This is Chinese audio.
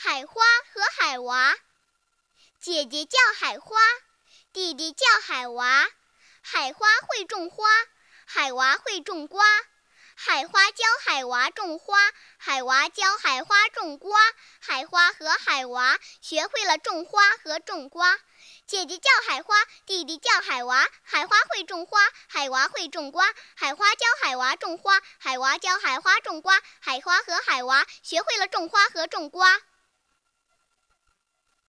海花和海娃。姐姐叫海花，弟弟叫海娃。海花会种花，海娃会种瓜。海花教海娃种花，海娃教海花种瓜。海花和海娃学会了种花和种瓜。姐姐叫海花，弟弟叫海娃。海花会种花，海娃会种瓜。海花教海娃种花，海娃教海花种瓜。海花和海娃学会了种花和种瓜。